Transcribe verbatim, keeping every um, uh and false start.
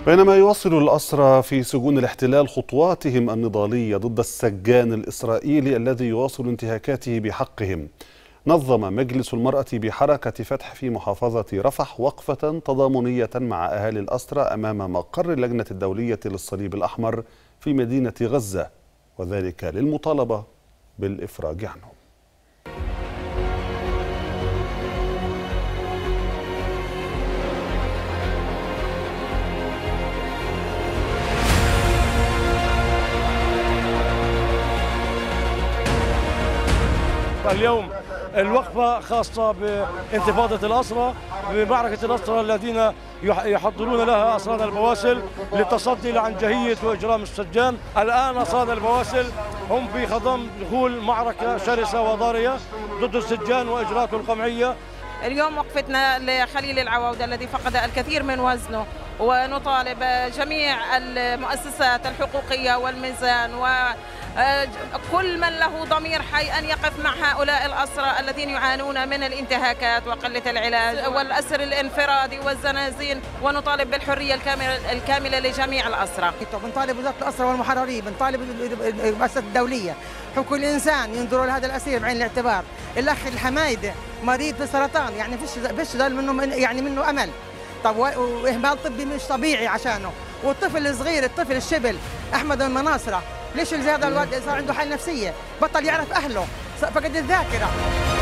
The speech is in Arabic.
بينما يواصل الأسرى في سجون الاحتلال خطواتهم النضالية ضد السجان الإسرائيلي الذي يواصل انتهاكاته بحقهم، نظم مجلس المرأة بحركة فتح في محافظة رفح وقفة تضامنية مع أهالي الأسرى أمام مقر اللجنة الدولية للصليب الأحمر في مدينة غزة، وذلك للمطالبة بالإفراج عنهم. اليوم الوقفة خاصة بانتفاضة الأسرى، بمعركة الأسرى الذين يحضرون لها أسرانا البواسل للتصدي لعنجهية وإجرام السجان. الآن أسرانا البواسل هم في خضم دخول معركة شرسة وضارية ضد السجان وإجراءاته القمعية. اليوم وقفتنا لخليل العوودة الذي فقد الكثير من وزنه، ونطالب جميع المؤسسات الحقوقية والميزان وكل من له ضمير حي أن يقف مع هؤلاء الأسرى الذين يعانون من الانتهاكات وقلة العلاج والأسر الانفرادي والزنازين، ونطالب بالحرية الكاملة الكاملة لجميع الأسرى. بنطالب وزارة الأسرى والمحررين، بنطالب المؤسسات الدولية، حقوق الإنسان ينظروا لهذا الأسير بعين الاعتبار. الأخ الحمايدة مريض بسرطان، يعني فيش فيش منه يعني منه أمل. طب واهمال طبي مش طبيعي عشانه، والطفل الصغير الطفل الشبل احمد المناصره، ليش هذا الواد صار عنده حاله نفسيه، بطل يعرف اهله، فقد الذاكره.